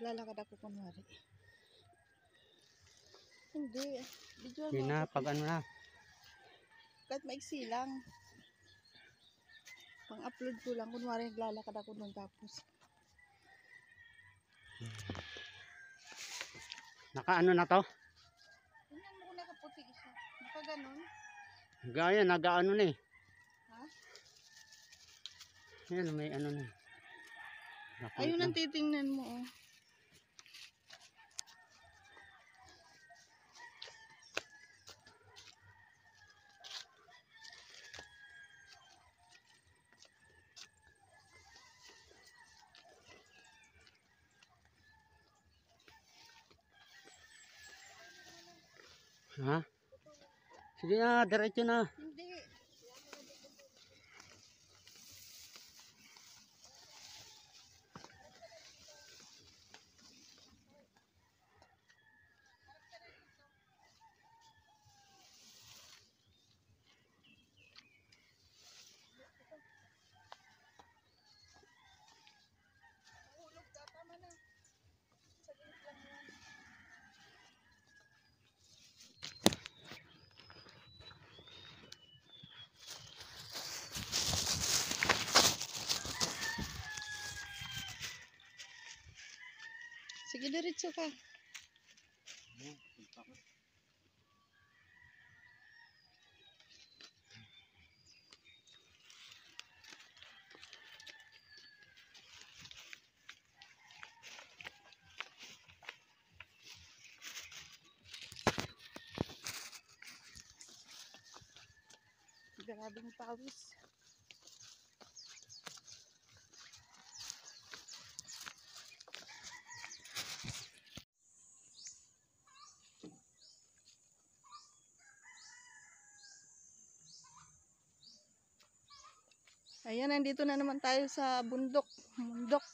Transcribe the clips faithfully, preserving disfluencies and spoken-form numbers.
Naglalakad ako kunwari. Hindi. Video Yun na, pag ano na. Kahit maiksi lang. Pang-upload ko lang. Kunwari naglalakad ako doon tapos. Naka ano na to? Tingnan mo kung nakaputi siya. Naka ganun. Gaya, nag-ano na eh. Ha? Yan, may ano na. Ayun ang titingnan mo oh. Ha? Sige na, diretso na. Hindi. Hulog ka, tama na. Saglit lang yan. Sige, diretso ka. Grabing pawis. Ayan, nandito na naman tayo sa bundok. Bundok.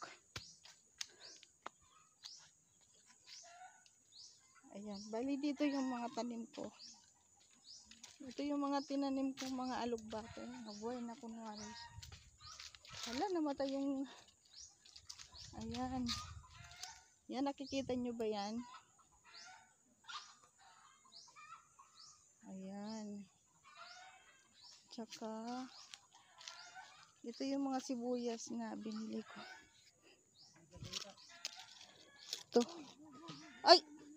Ayan, bali dito yung mga tanim ko. Ito yung mga tinanim kong mga alugbate. Nabuhay na kunwari. Hala, namatay yung... Ayan. Yan, nakikita nyo ba yan? Ayan. Tsaka... Ito yung mga sibuyas na binili ko. Ito. Ay!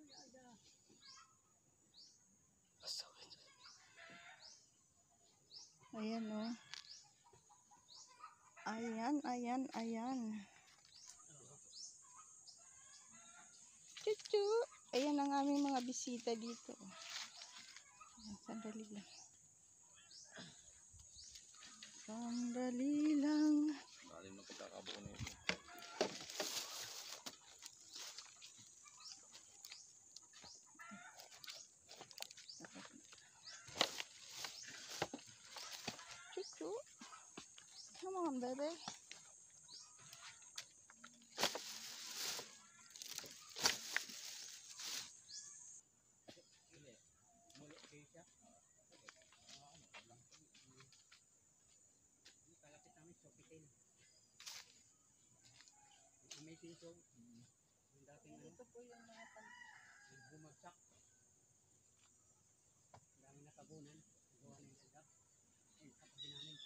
Ayan o. Oh. Ayan, ayan, ayan. Chuchu! Ayan ang aming mga bisita dito. Ayan, sandali lang. Sandali lang. Malim na pagkakabuo na ito. Chuchu. Come on, baby. Ito po yung mga tanim. bumagsak. Dami na tabunan. Gawa na yung ganda. Ay, katabi namin.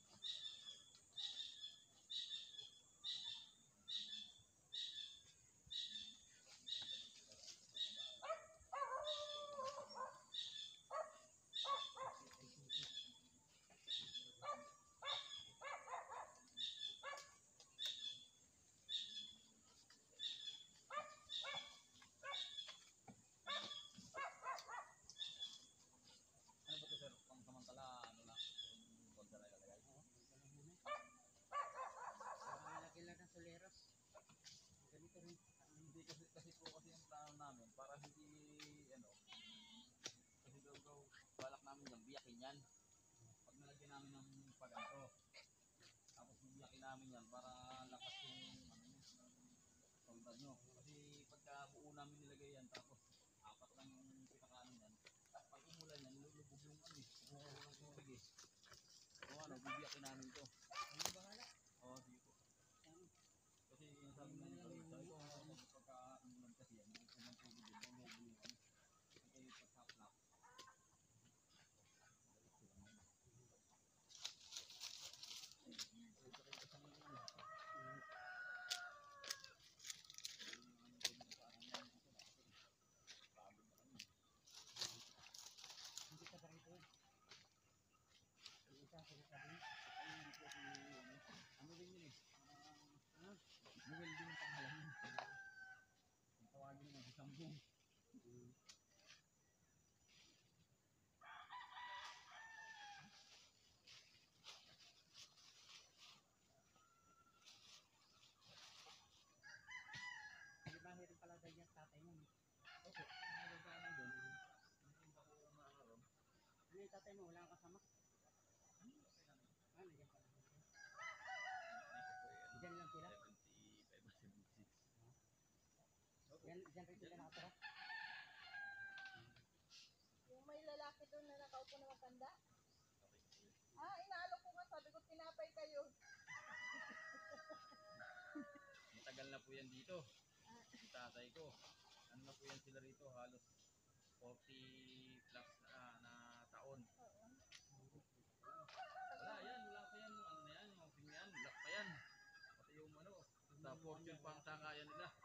Hindi kasi kasi po kasi yung plano namin para hindi ano kasi daw daw balak namin yung biyakin yan. Pag nalagyan namin ng paganto. Tapos biyakin namin yan para lakas yung ano solda nyo. Kasi pagka buo namin nilagay yan tapos apat lang yung pinakaano yan. Pag umulan yan nilulubog yung ano eh. Kumukuha ng tubig eh. O ano bibiyakin namin to. Ano bahala? Oo sige po. Kasi yung sabi nga nito, sabi ko pagka Ano yung tatay mo? Wala kang kasama? Ah, nandiyan pa lang. Diyan lang sila? seventy-five, seventy-six. Diyan, diyan rin sila nakatira? Yung may lalaki doon na nakaupo na matanda. Ah, inaalok ko nga. Sabi ko, tinapay kayo. Matagal na po yan dito. Yung tatay ko. Ano na po yan sila rito? Halos forty plus na, na taon. Wala yan. Wala pa yan. Ano na yan? Yung oping yan. Black pa yan. Pati yung ano. Sa fortune pa ang sakayan nila.